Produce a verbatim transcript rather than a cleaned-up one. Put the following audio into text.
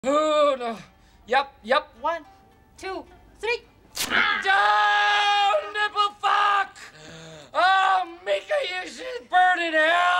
Oh, no. Yep, yep. One, two, three. Down, nipple fuck! Oh, Mika, you should burn in hell!